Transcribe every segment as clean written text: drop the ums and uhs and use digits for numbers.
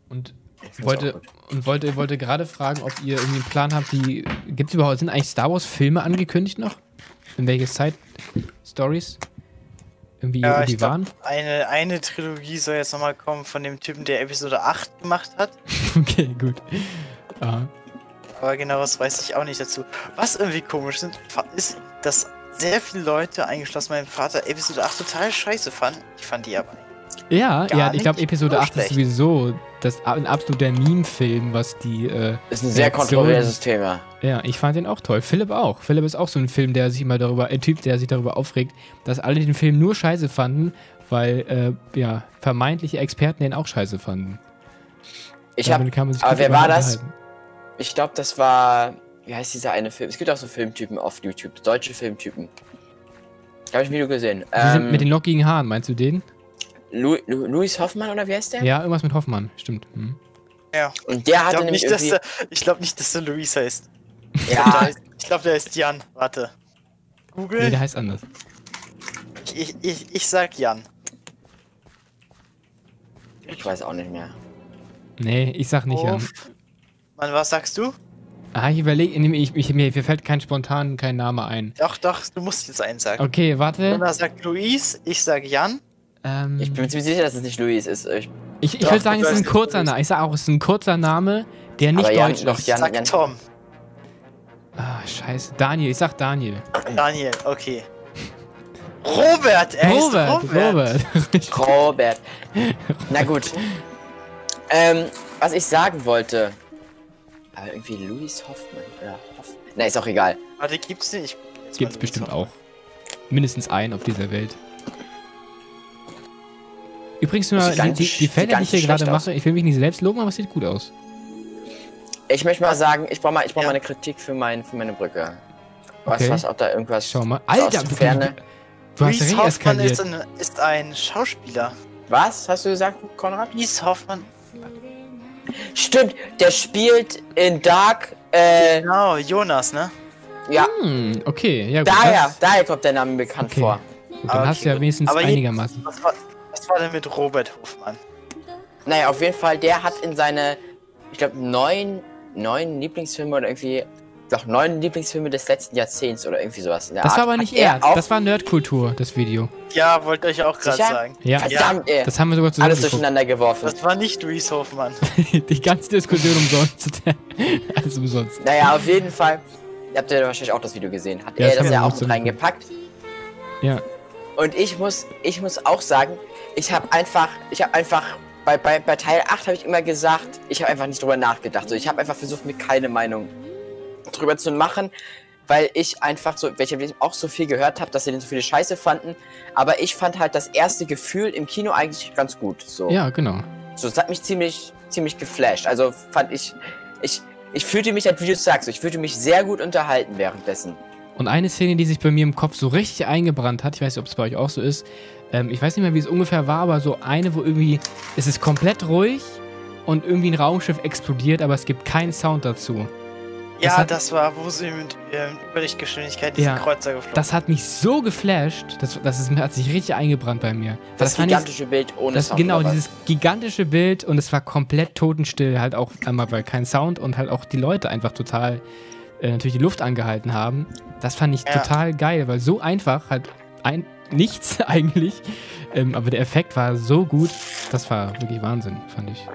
Und wollte gerade fragen, ob ihr irgendwie einen Plan habt, gibt's überhaupt, sind eigentlich Star Wars Filme angekündigt noch? In welche Side-Stories? Irgendwie Ja, ich Obi-Wan? glaub, eine Trilogie soll jetzt nochmal kommen von dem Typen, der Episode 8 gemacht hat. Okay, gut. Aha. Aber genau was weiß ich auch nicht dazu. Was irgendwie komisch ist, dass sehr viele Leute, eingeschlossen mein Vater, Episode 8 total scheiße fanden. Ich fand die aber Ja, gar ich glaube, nicht Episode so 8 ist schlecht. sowieso ein absoluter Meme-Film, was die. Ist ein sehr kontroverses Thema. Ja, ich fand den auch toll. Philipp auch. Philipp ist auch so ein Film, der sich immer Typ, der sich darüber aufregt, dass alle den Film nur scheiße fanden, weil, vermeintliche Experten den auch scheiße fanden. Aber wer war das? Ich glaube, das war. Wie heißt dieser eine Film? Es gibt auch so Filmtypen auf YouTube. Deutsche Filmtypen. Habe ich ein Video gesehen. Die sind mit den lockigen Haaren, meinst du den? Louis Hoffmann oder wie heißt der? Ja, irgendwas mit Hoffmann, stimmt. Hm. Ja. Und der hatte nämlich ich glaube nicht, dass der Luis heißt. Ja. Ich glaube, der ist Jan. Warte. Google. Nee, der heißt anders. Ich sag Jan. Ich weiß auch nicht mehr. Nee, ich sag nicht Jan. Mann, was sagst du? Ich überlege, mir fällt kein Name ein. Doch, du musst jetzt einen sagen. Okay, warte. Luna sagt Luis, ich sag Jan. Ich bin mir ziemlich sicher, dass es nicht Luis ist. Ich würde sagen, es ist ein kurzer Name. Ich sag auch, es ist ein kurzer Name, der nicht deutsch ist. Sag Tom. Ah, scheiße. Daniel, ich sag Daniel. Daniel, okay. Robert, Robert. Na gut. Was ich sagen wollte. Aber irgendwie Louis Hoffmann oder Hoffmann. Na, ist auch egal. Warte, gibt's den? Gibt's bestimmt auch. Mindestens einen auf dieser Welt. Übrigens nur die Fälle, die ich hier gerade mache, ich will mich nicht selbst loben, aber es sieht gut aus. Ich möchte mal sagen, ich brauche mal eine Kritik für meine Brücke. Okay. Was, ob da irgendwas. Schau mal. Alter, du hast Reese ja Hoffmann eskaliert. ist ein Schauspieler. Was hast du gesagt, Konrad? Reese Hoffmann. Stimmt, der spielt in Dark. Genau, Jonas, ne? Ja. Okay, ja gut. Daher kommt der Name bekannt vor. Gut, dann hast du ja wenigstens einigermaßen. Was war denn mit Robert Hofmann? Naja, auf jeden Fall, der hat in seine, ich glaube, neun Lieblingsfilme oder irgendwie. Doch, 9 Lieblingsfilme des letzten Jahrzehnts oder irgendwie sowas. Das war aber nicht er. Das war Nerdkultur, das Video. Ja, wollte ich auch gerade sagen. Ja, verdammt, ey. Das haben wir sogar zusammen alles durcheinander geworfen. Das war nicht Reese Hoffmann. Die ganze Diskussion umsonst. Alles umsonst. Naja, auf jeden Fall. Ihr habt ja wahrscheinlich auch das Video gesehen. Hat er das ja auch mit reingepackt. Ja. Und ich muss auch sagen, ich habe einfach bei Teil 8 habe ich immer gesagt, ich habe einfach nicht drüber nachgedacht. So, ich habe einfach versucht, mir keine Meinung drüber zu machen, weil ich einfach so, welche auch so viel gehört habe, dass sie den so viele Scheiße fanden, aber ich fand halt das erste Gefühl im Kino eigentlich ganz gut. So. Ja, genau. So, es hat mich ziemlich geflasht. Also fand ich fühlte mich, wie du sagst, ich fühlte mich sehr gut unterhalten währenddessen. Und eine Szene, die sich bei mir im Kopf so richtig eingebrannt hat, ich weiß nicht, ob es bei euch auch so ist, ich weiß nicht mehr, wie es ungefähr war, aber so eine, wo irgendwie, es ist komplett ruhig und irgendwie ein Raumschiff explodiert, aber es gibt keinen Sound dazu. Ja, das war, wo sie mit Überlichtgeschwindigkeit diesen Kreuzer geflogen. Das hat mich so geflasht, hat sich richtig eingebrannt bei mir. Das gigantische Bild ohne Sound. Genau, dieses gigantische Bild und es war komplett totenstill, halt auch einmal, weil kein Sound und halt auch die Leute einfach total natürlich die Luft angehalten haben. Das fand ich total geil, weil so einfach, halt nichts eigentlich, aber der Effekt war so gut, das war wirklich Wahnsinn, fand ich.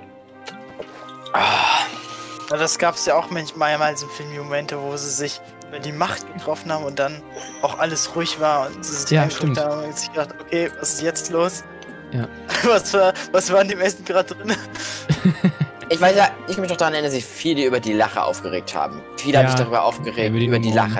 Ja, das gab es ja auch manchmal im Film, Momente, wo sie sich über die Macht getroffen haben und dann auch alles ruhig war und sie sich angeguckt haben und sich gedacht, okay, was ist jetzt los? Ja. Was war in dem Essen gerade drin? Ich weiß ja, ich kann mich noch daran erinnern, dass sich viele über die Lache aufgeregt haben. Viele haben sich darüber aufgeregt, über die Lache,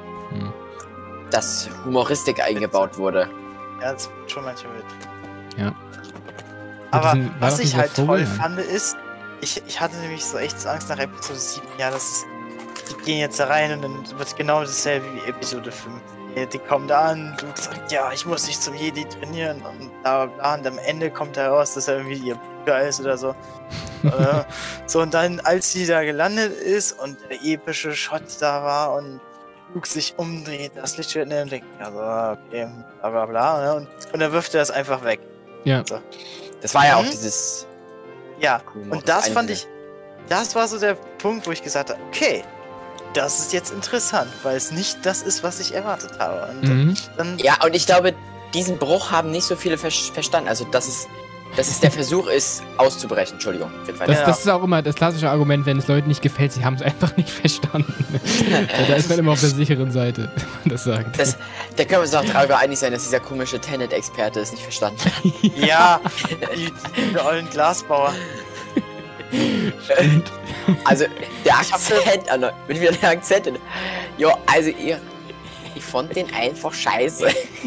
dass Humoristik eingebaut wurde. Ja, das wird schon manchmal mit. Ja. Aber was ich halt toll fand, ist, ich hatte nämlich so echt Angst nach Episode 7, ja, die gehen jetzt da rein und dann wird genau dasselbe wie Episode 5. Die kommen da an, du sagst, ja, ich muss dich zum Jedi trainieren und bla bla bla, und am Ende kommt heraus, dass er irgendwie ihr Bruder ist oder so. So, und dann, als sie da gelandet ist und der epische Shot da war und Luke sich umdreht, das Lichtschwert nimmt und denkt, also, okay, bla bla bla, ne? Und dann wirft er das einfach weg. Ja. So. Das war ja auch dieses Ja, und das fand ich, das war so der Punkt, wo ich gesagt habe, okay, das ist jetzt interessant, weil es nicht das ist, was ich erwartet habe. Und dann ja, und ich glaube, diesen Bruch haben nicht so viele verstanden. Also, dass es der Versuch ist, auszubrechen. Entschuldigung. Das ist auch immer das klassische Argument, wenn es Leuten nicht gefällt, sie haben es einfach nicht verstanden. Da ist man immer auf der sicheren Seite, wenn man das sagt. Da können wir uns doch darüber einig sein, dass dieser komische Tenet-Experte es nicht verstanden hat. Ja, die ollen Glasbauer. Stimmt. Also, der Akzent, mit mir der Akzent. Jo, also ich fand den einfach scheiße.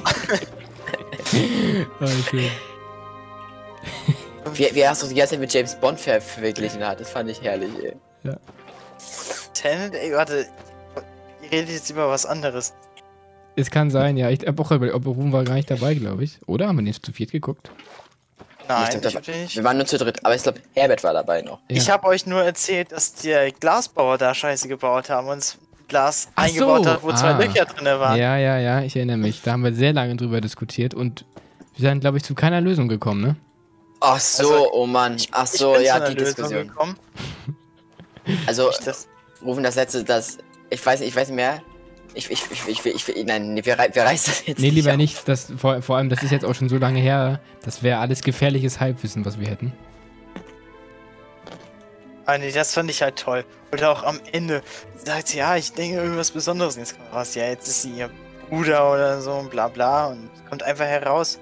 Okay. Wie hast du die ganze Zeit mit James Bond verglichen hat, das fand ich herrlich, ey. Ja. Tenet, ey, warte. Ihr redet jetzt über was anderes. Es kann sein, ja. Ich hab auch überlegt, Ruben war gar nicht dabei, glaube ich. Oder? Haben wir nicht zu viert geguckt? Nein, ich hab nicht. Wir waren nur zu dritt, aber ich glaube, Herbert war dabei noch. Ja. Ich habe euch nur erzählt, dass die Glasbauer da Scheiße gebaut haben und das Glas eingebaut hat, wo 2 Löcher drin waren. Ja, ich erinnere mich. Da haben wir sehr lange drüber diskutiert und wir sind, glaube ich, zu keiner Lösung gekommen, ne? Ach so, also, oh Mann. Ach so, ja, die Diskussion. Also, Rufen, das letzte, ich weiß nicht mehr. Nein, wir reißen das jetzt nicht. Nee, lieber nicht. Vor allem, das ist jetzt auch schon so lange her. Das wäre alles gefährliches Halbwissen, was wir hätten. Ah, nee, das fand ich halt toll. Oder auch am Ende sagt sie, ja, ich denke irgendwas Besonderes. Und jetzt kommt raus, ja, jetzt ist sie ihr Bruder oder so und bla bla. Und kommt einfach heraus.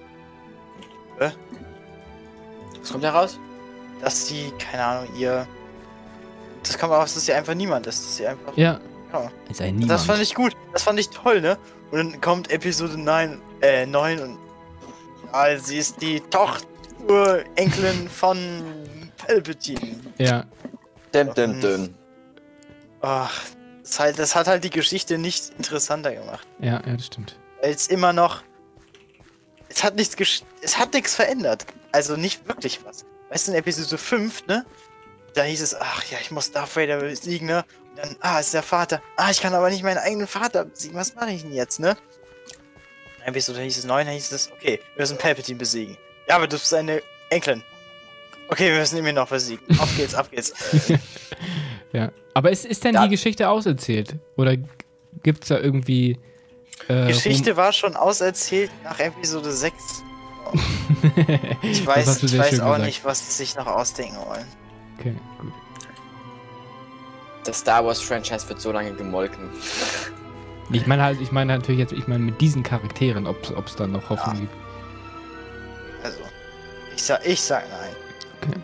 Was kommt heraus? Dass sie, keine Ahnung, das kommt raus, dass sie einfach niemand ist. Dass sie einfach. Ja. Ist ein Niemand. Das fand ich gut. Das fand ich toll, ne? Und dann kommt Episode 9 und. Ja, sie ist die Enkelin von Palpatine. Ja. Düm. Ach, das hat halt die Geschichte nicht interessanter gemacht. Ja, das stimmt. Weil es immer noch. Es hat nichts verändert. Also nicht wirklich was. Weißt du, in Episode 5, ne? Da hieß es, ach ja, ich muss Darth Vader besiegen, ne? Und dann, ist der Vater. Ich kann aber nicht meinen eigenen Vater besiegen. Was mache ich denn jetzt, ne? In Episode hieß es 9, hieß es, okay, wir müssen Palpatine besiegen. Ja, aber du bist eine Enkelin. Okay, wir müssen ihn noch besiegen. Ab geht's. Ja. Aber ist denn die Geschichte auserzählt? Oder gibt's da irgendwie... Geschichte war schon auserzählt nach Episode 6. Ich weiß auch nicht, was sie sich noch ausdenken wollen. Okay, gut. Das Star Wars Franchise wird so lange gemolken. Ich meine natürlich jetzt, mit diesen Charakteren, ob es dann noch Hoffnung gibt. Also, ich sag nein. Okay.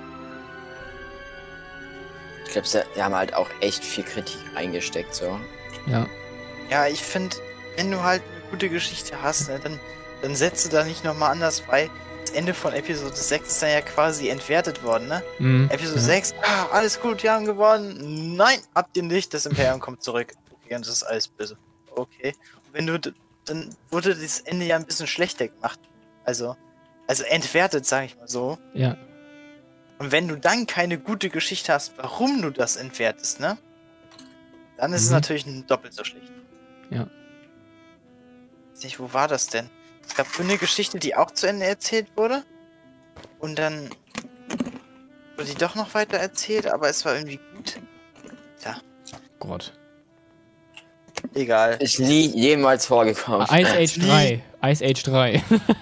Ich glaube, sie haben halt auch echt viel Kritik eingesteckt, so. Ja. Ja, ich finde, wenn du halt eine gute Geschichte hast, ne, dann setzt du da nicht nochmal anders bei. Das Ende von Episode 6 ist dann ja quasi entwertet worden, ne? Episode 6, alles gut, wir haben gewonnen. Nein, habt ihr nicht, das Imperium kommt zurück. Okay, und das ist alles böse. Okay. Und dann wurde das Ende ja ein bisschen schlechter gemacht. Also entwertet, sag ich mal so. Ja. Und wenn du dann keine gute Geschichte hast, warum du das entwertest, ne? Dann ist es natürlich doppelt so schlecht. Ja. Nicht, wo war das denn? Es gab so eine Geschichte, die auch zu Ende erzählt wurde. Und dann wurde die doch noch weiter erzählt, aber es war irgendwie gut. Tja. Gott. Egal. Ist nie jemals vorgekommen. Ice Age 3.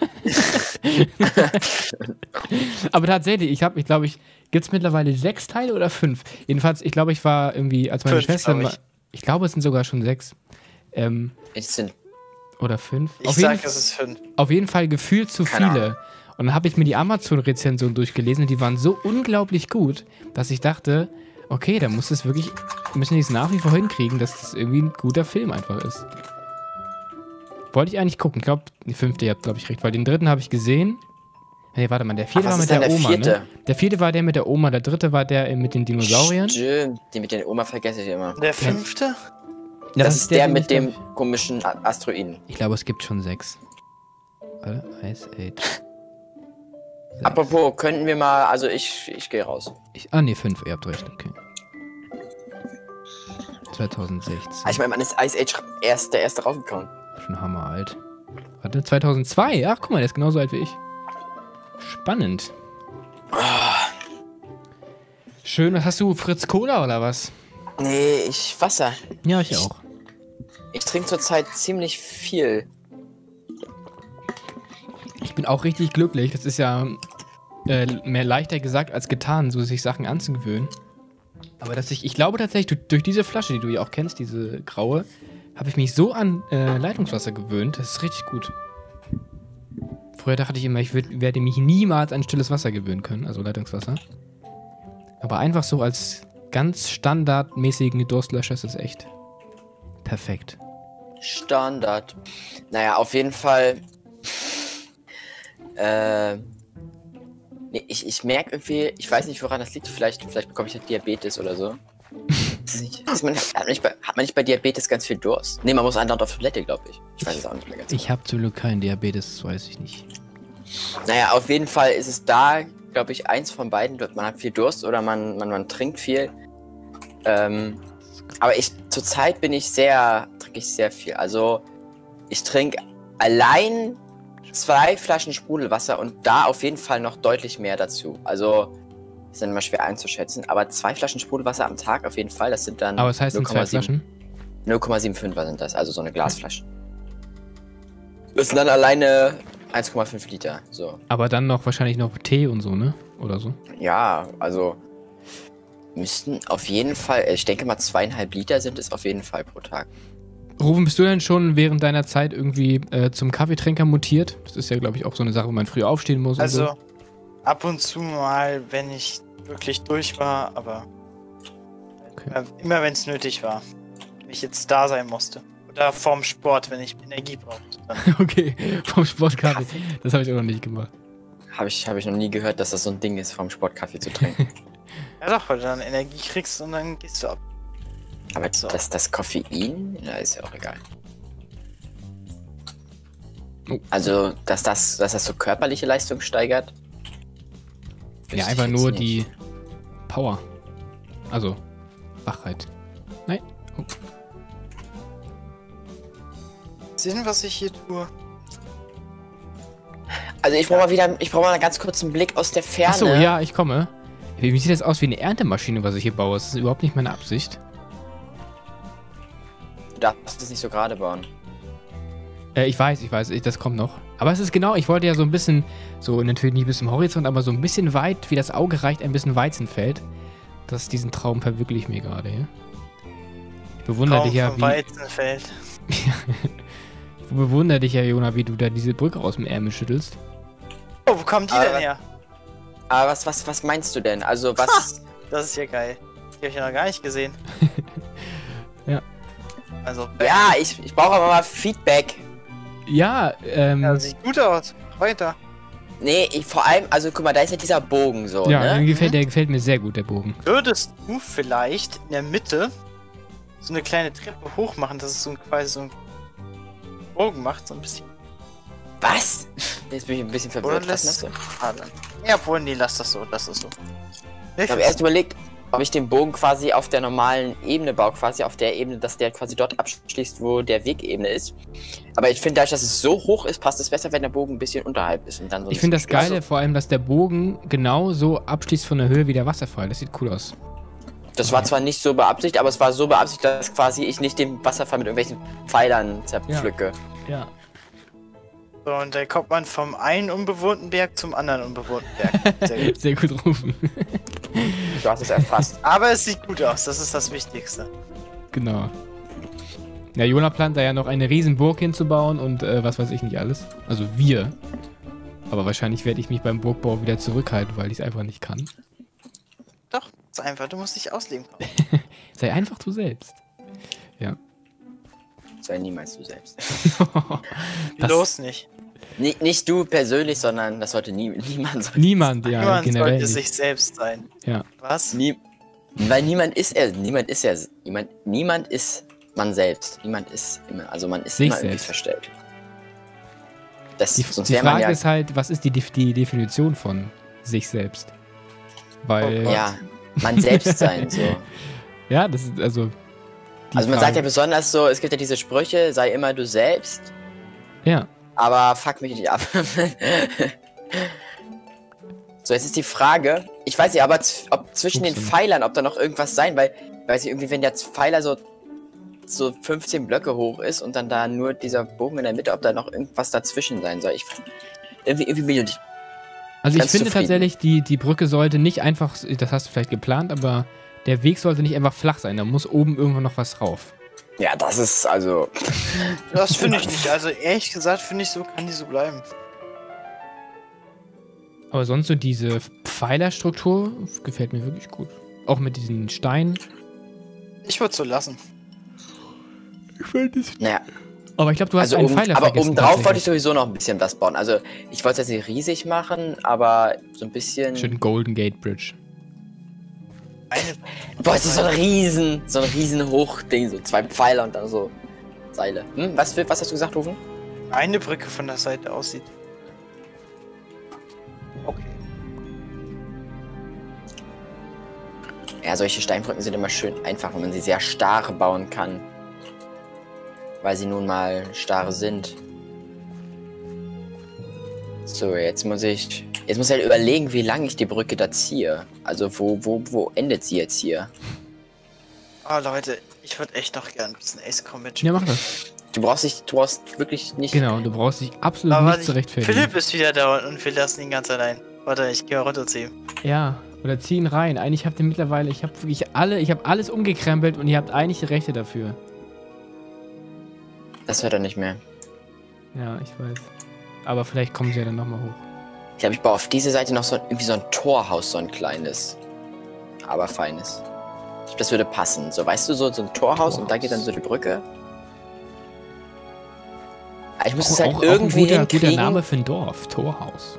Aber tatsächlich, ich glaube, gibt es mittlerweile 6 Teile oder 5? Jedenfalls, ich glaube, ich war irgendwie, als meine 5, Schwester... Ich glaube, es sind sogar schon 6. Es sind... Oder 5? Ich sag, es ist 5. Auf jeden Fall gefühlt zu viele. Und dann habe ich mir die Amazon-Rezension durchgelesen und die waren so unglaublich gut, dass ich dachte, okay, da müssen die es nach wie vor hinkriegen, dass das irgendwie ein guter Film einfach ist. Wollte ich eigentlich gucken. Ich glaube, die 5. ihr habt, glaube ich, recht, weil den 3. habe ich gesehen. Nee, warte mal, der 4. war mit der Oma, ne? Der 4. war der mit der Oma, der 3. war der mit den Dinosauriern. Stimmt, den mit der Oma vergesse ich immer. Der 5.? Ja, das ist der mit dem komischen Asteroiden. Ich glaube, es gibt schon 6. Ice Age. 6. Apropos, könnten wir mal, also ich gehe raus. 5, ihr habt recht, okay. 2016. Ich meine, man ist Ice Age der erste rausgekommen. Schon hammeralt. Warte, 2002? Ach, guck mal, der ist genauso alt wie ich. Spannend. Schön, was hast du? Fritz Cola oder was? Nee, Wasser. Ja, ich auch. Ich trinke zurzeit ziemlich viel. Ich bin auch richtig glücklich. Das ist ja mehr leichter gesagt als getan, so sich Sachen anzugewöhnen. Aber ich glaube tatsächlich, durch diese Flasche, die du ja auch kennst, diese graue, habe ich mich so an Leitungswasser gewöhnt. Das ist richtig gut. Früher dachte ich immer, ich werde mich niemals an stilles Wasser gewöhnen können, also Leitungswasser. Aber einfach so als ganz standardmäßigen Durstlöscher ist es echt perfekt. Standard. Naja, auf jeden Fall. Nee, ich merke irgendwie, ich weiß nicht, woran das liegt. Vielleicht bekomme ich Diabetes oder so. Hat man nicht bei Diabetes ganz viel Durst? Nee, man muss andauernd auf Toilette, glaube ich. Ich weiß es auch nicht mehr ganz genau. Ich habe zum Glück keinen Diabetes, das weiß ich nicht. Naja, auf jeden Fall ist es da, glaube ich, eins von beiden. Man hat viel Durst oder man trinkt viel. Aber zurzeit trinke ich sehr viel. Also, ich trinke allein 2 Flaschen Sprudelwasser und da auf jeden Fall noch deutlich mehr dazu. Also, ist dann immer schwer einzuschätzen, aber 2 Flaschen Sprudelwasser am Tag auf jeden Fall, das sind dann. Aber was heißt denn 2 Flaschen? 0,75 sind das, also so eine Glasflasche. Das sind dann alleine 1,5 Liter, so. Aber dann noch wahrscheinlich noch Tee und so, ne? Oder so? Ja, also müssten auf jeden Fall, ich denke mal 2,5 Liter sind es auf jeden Fall pro Tag. Rufen, bist du denn schon während deiner Zeit irgendwie zum Kaffeetrinker mutiert? Das ist ja, glaube ich, auch so eine Sache, wo man früh aufstehen muss. Also, und so. Ab und zu mal, wenn ich wirklich durch war, aber okay. Immer wenn es nötig war. Wenn ich jetzt da sein musste. Oder vorm Sport, wenn ich Energie brauchte. Okay, vom Sportkaffee. Das habe ich auch noch nicht gemacht. Habe ich noch nie gehört, dass das so ein Ding ist, vom Sportkaffee zu trinken. Ja doch, weil du dann Energie kriegst und dann gehst du ab. Aber das Koffein, na, ist ja auch egal. Oh. Also, dass das so körperliche Leistung steigert? Ja, einfach nur die Power. Also, Wachheit. Nein. Oh. Sehen, was ich hier tue? Also ich brauche mal einen ganz kurzen Blick aus der Ferne. Achso, ja, ich komme. Wie sieht das aus wie eine Erntemaschine, was ich hier baue? Das ist überhaupt nicht meine Absicht. Du darfst es nicht so gerade bauen. Ich weiß, das kommt noch. Aber es ist genau, ich wollte ja so ein bisschen, so natürlich nicht bis zum Horizont, aber so ein bisschen weit, wie das Auge reicht, ein bisschen Weizenfeld. Diesen Traum verwirkliche ich mir gerade, ja. Ich bewundere dich ja, Weizenfeld. Ich bewundere dich ja, Jona, wie du da diese Brücke aus dem Ärmel schüttelst. Oh, wo kommen die denn her? Aber was meinst du denn? Also was... Das ist ja geil. Die habe ich ja noch gar nicht gesehen. Ja. Also, ja, ich brauche aber mal Feedback. Ja, ja, sieht gut aus. Weiter. Nee, vor allem, also guck mal, da ist ja dieser Bogen so, ja, ne? Der gefällt mir sehr gut, der Bogen. Würdest du vielleicht in der Mitte so eine kleine Treppe hoch machen, dass es quasi so ein Bogen macht, so ein bisschen. Was? Jetzt bin ich ein bisschen verwirrt. Ja, obwohl, nee, lass das so. Ich habe erst überlegt, ob ich den Bogen quasi auf der normalen Ebene baue, quasi auf der Ebene, dass der quasi dort abschließt, wo der Wegebene ist. Aber ich finde, dadurch, dass es so hoch ist, passt es besser, wenn der Bogen ein bisschen unterhalb ist. Und dann so ich finde das Geile vor allem, dass der Bogen genau so abschließt von der Höhe wie der Wasserfall. Das sieht cool aus. Das war zwar nicht so beabsichtigt, aber es war so beabsichtigt, dass quasi ich nicht den Wasserfall mit irgendwelchen Pfeilern zerpflücke. Ja. So, und dann kommt man vom einen unbewohnten Berg zum anderen unbewohnten Berg. Sehr gut. Sehr gut rufen. Du hast es erfasst. Aber es sieht gut aus, das ist das Wichtigste. Genau. Ja, Jona plant da ja noch eine Riesenburg hinzubauen und was weiß ich nicht alles. Also wir. Aber wahrscheinlich werde ich mich beim Burgbau wieder zurückhalten, weil ich es einfach nicht kann. Doch, ist einfach, du musst dich ausleben. Sei einfach du selbst. Ja. Sei niemals du selbst. Bloß nicht. Nicht du persönlich, sondern das sollte niemand sein. Niemand, ja, niemand generell sollte nicht. sich selbst sein. Ja. Was? Weil niemand ist man selbst. Niemand ist immer, also man ist sich immer irgendwie selbst verstellt. Die Frage ist halt, was ist die Definition von sich selbst? Weil... Ja, man selbst sein, so. Ja, das ist also... Also man sagt ja besonders so, es gibt ja diese Sprüche, sei immer du selbst. Ja. Aber fuck mich nicht ab. So, jetzt ist die Frage, ich weiß nicht, aber ob zwischen den Pfeilern, ob da noch irgendwas sein, weil, weiß ich, irgendwie, wenn der Pfeiler so 15 Blöcke hoch ist und dann da nur dieser Bogen in der Mitte, ob da noch irgendwas dazwischen sein soll. Irgendwie bin ich Also ich finde tatsächlich, die Brücke sollte nicht einfach, das hast du vielleicht geplant, aber der Weg sollte nicht einfach flach sein, da muss oben irgendwann noch was drauf. Ja, das ist also... Das finde ich nicht, also ehrlich gesagt finde ich so, kann die so bleiben. Aber sonst so diese Pfeilerstruktur gefällt mir wirklich gut. Auch mit diesen Steinen. Ich würde es so lassen. Ich finde es... Naja. Aber ich glaube, du hast einen Pfeiler vergessen. Aber obendrauf wollte ich sowieso noch ein bisschen was bauen. Also, ich wollte es jetzt nicht riesig machen, aber so ein bisschen... Schön Golden Gate Bridge. Boah, es ist so ein riesen Hochding, so 2 Pfeiler und dann so Seile. Was hast du gesagt, Rufen? Eine Brücke von der Seite aussieht. Okay. Ja, solche Steinbrücken sind immer schön einfach, wenn man sie sehr starr bauen kann. Weil sie nun mal starr sind. So, jetzt muss ich halt überlegen, wie lange ich die Brücke da ziehe. Also, wo endet sie jetzt hier? Oh, Leute, ich würde echt noch gerne ein bisschen Ace Combat spielen. Ja, mach das. Du brauchst wirklich nicht... Genau, du brauchst dich absolut nicht zu rechtfertigen. Philipp ist wieder da und wir lassen ihn ganz allein. Warte, ich gehe runterziehen. Ja, oder zieh ihn rein. Eigentlich habt ihr mittlerweile, ich habe alles umgekrempelt und ihr habt eigentlich die Rechte dafür. Das hört er nicht mehr. Ja, ich weiß. Aber vielleicht kommen sie ja dann nochmal hoch. Ich baue auf diese Seite noch irgendwie so ein Torhaus, so ein kleines. Aber feines. Ich glaube, das würde passen. So, weißt du, so ein Torhaus und da geht dann so die Brücke. Ich muss es halt irgendwie hinkriegen. Guter Name für ein Dorf. Torhaus.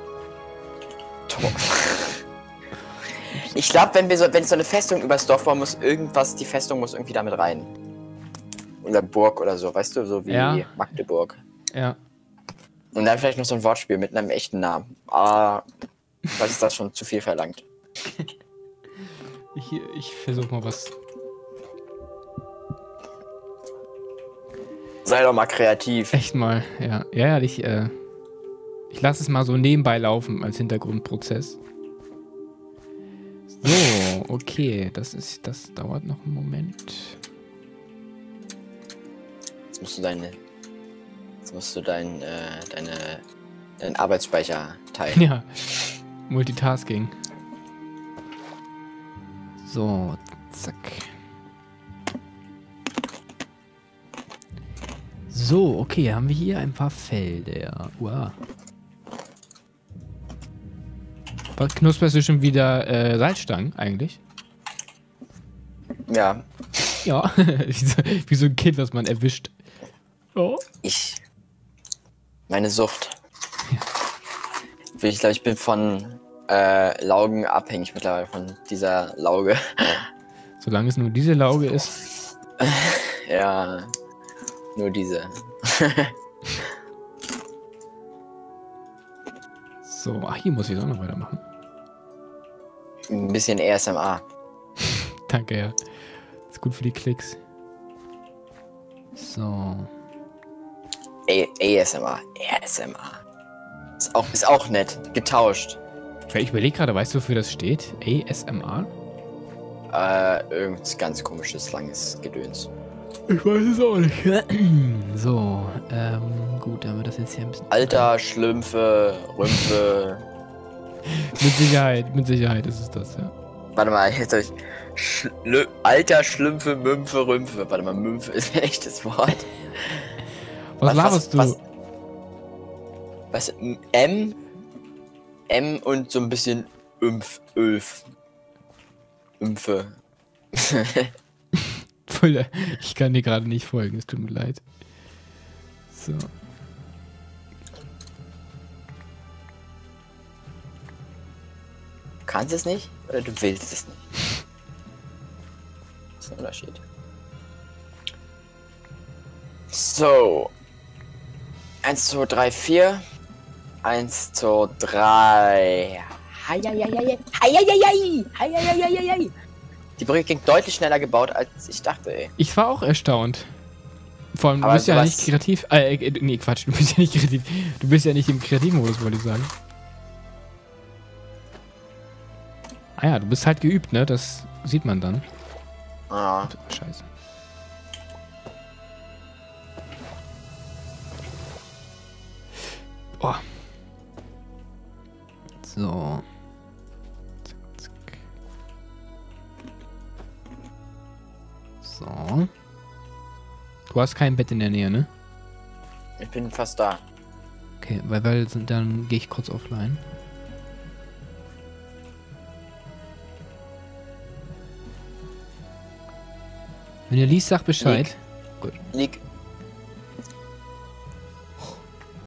Ich glaube, wenn es so eine Festung übers Dorf bauen muss, die Festung muss irgendwie damit rein. Oder Burg oder so, weißt du, so wie Magdeburg. Ja. Und dann vielleicht noch so ein Wortspiel mit einem echten Namen. Aber was ist das schon zu viel verlangt? Ich versuche mal was. Sei doch mal kreativ. Echt mal, ja. Ja, ich lasse es mal so nebenbei laufen als Hintergrundprozess. So, okay, das dauert noch einen Moment. Jetzt musst du deinen Arbeitsspeicher teilen. Ja, Multitasking. So, zack. So, okay, haben wir hier ein paar Felder. Wow. Was knusperst du schon wieder Salzstangen eigentlich? Ja. Ja, wie so ein Kind, was man erwischt. Oh. Meine Sucht. Ja. Ich glaube, ich bin von Laugen abhängig mittlerweile, von dieser Lauge. Solange es nur diese Lauge ist. Ja, nur diese. So, ach, hier muss ich auch noch weitermachen. Ein bisschen ASMR. Danke, ja. Ist gut für die Klicks. So. ASMR. Ist auch nett. Getauscht. Ich überlege gerade, weißt du, wofür das steht? ASMR? Irgendwas ganz komisches, langes Gedöns. Ich weiß es auch nicht. So, gut, dann haben wir das jetzt hier ein bisschen... Alter, Schlümpfe, Rümpfe. Mit Sicherheit ist es das, ja. Warte mal, jetzt hab ich... Alter, Schlümpfe, Mümpfe, Rümpfe. Warte mal, Mümpfe ist ein echtes Wort. Was laberst du? Was? M und so ein bisschen Ümpfe. Ich kann dir gerade nicht folgen, es tut mir leid. So. Du kannst es nicht oder du willst es nicht? Das ist ein Unterschied. So. 1, 2, 3, 4. 1, 2, 3. Die Brücke ging deutlich schneller gebaut, als ich dachte, ey. Ich war auch erstaunt. Vor allem, du bist ja nicht kreativ. Nee, Quatsch, du bist ja nicht kreativ. Du bist ja nicht im Kreativmodus, wollte ich sagen. Ah ja, du bist halt geübt, ne? Das sieht man dann. Ah. Scheiße. Oh. So. Zack, zack. So. Du hast kein Bett in der Nähe, ne? Ich bin fast da. Okay, weil dann gehe ich kurz offline. Wenn ihr liest, sagt Bescheid. Gut. Lieg.